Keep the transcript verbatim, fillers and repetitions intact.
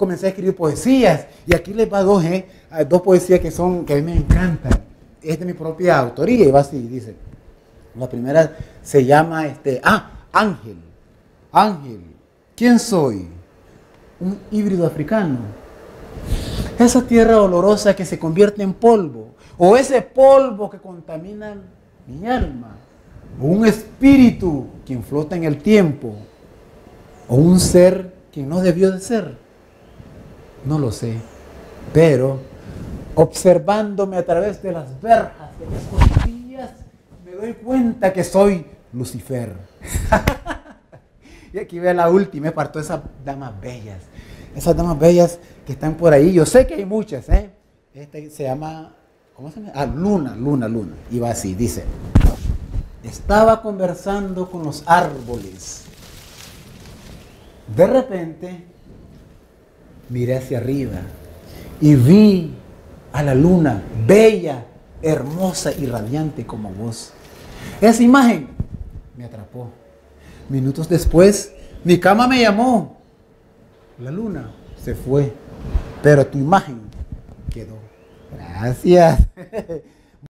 comencé a escribir poesías. Y aquí les va dos, ¿eh? Dos poesías que son, que a mí me encantan. Es de mi propia autoría y va así, dice. La primera se llama, este, ah, Ángel. Ángel. ¿Quién soy? Un híbrido africano. Esa tierra olorosa que se convierte en polvo. O ese polvo que contamina mi alma. O un espíritu quien flota en el tiempo. O un ser que no debió de ser. No lo sé. Pero observándome a través de las verjas de las costillas, me doy cuenta que soy Lucifer. Y aquí ve la última, me parto esas damas bellas. Esas damas bellas que están por ahí. Yo sé que hay muchas, ¿eh? Este se llama, ¿cómo se llama? Ah, Luna, Luna, Luna. Y va así, dice. Estaba conversando con los árboles. De repente, miré hacia arriba y vi a la luna, bella, hermosa y radiante como vos. Esa imagen me atrapó. Minutos después, mi cama me llamó. La luna se fue, pero tu imagen quedó. Gracias.